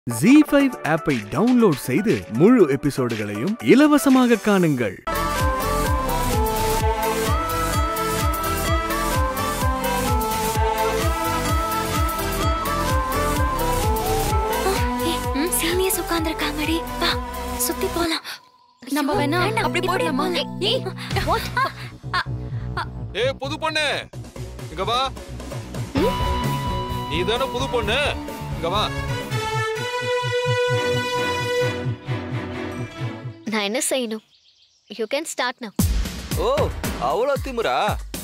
ZEE5 ஆப்பை download செய்து முழு எபிசோடுகளையும் இலவசமாக காணுங்கள். சீனியர்ஸ் உட்கார்ந்திருக்காங்கடி, வா சுத்தி போலாம். நம்ம வேணா அப்படி போடலாமா? ஏய் புது பொண்ணு, இங்க வா. நீதானே புது பொண்ணு, இங்க வா. நான் என்ன செய்யணும்? You can start now. ஓ, அவ்வளோ திமிரா?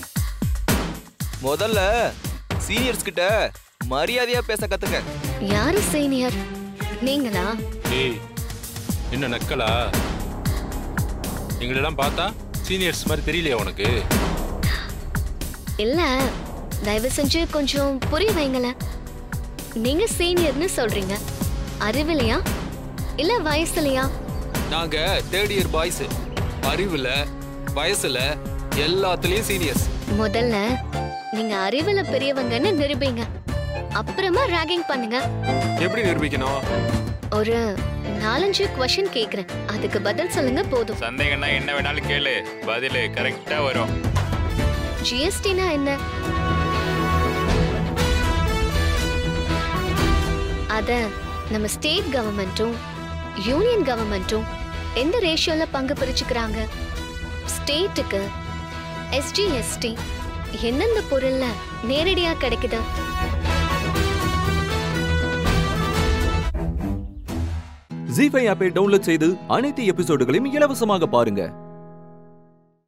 முதல்ல சீனியர்ஸ் கிட்ட மரியாதையா பேச கத்துக்க. யாரு சீனியர்? நீங்களா? ஏய், என்ன நக்கலா? எங்களெல்லாம் பார்த்தா சீனியர்ஸ் மாதிரி தெரியலையா உனக்கு? இல்ல, தயவு செஞ்சு கொஞ்சம் புரிய வைங்களேன். நீங்க சீனியர்னு சொல்றீங்க, அறிவிலையா இல்ல வயசுலையா? நாங்க தேர்ட் இயர் பாய்ஸ். அறிவுல வயசுல எல்லாத்துலயும் சீனியர்ஸ். முதல்ல நீங்க அறிவுல பெரியவங்கன்னு நிரூபிங்க, அப்புறமா ராகிங் பண்ணுங்க. எப்படி நிரூபிக்கணும்? ஒரு 4-5 क्वेश्चन கேக்குறேன், அதுக்கு பதில் சொல்லுங்க போதும். சந்தேகம்னா என்ன வேணாலும் கேளு, பதில் கரெக்டா வரும். ஜிஎஸ்டினா என்ன? அத நம்ம ஸ்டேட் கவர்மெண்ட்டும் யூனியன் கவர்மெண்ட்டும் எந்த ரேஷியோல பங்கு பிரிச்சுக்கிறாங்க? ஸ்டேட்டுக்கு எஸ்ஜிஎஸ்டி எந்தெந்த பொருள்ல நேரடியா கிடைக்குது? ZEE5 ஆப்பை டவுன்லோட் செய்து அனைத்து எபிசோடுகளையும் இலவசமாக பாருங்க.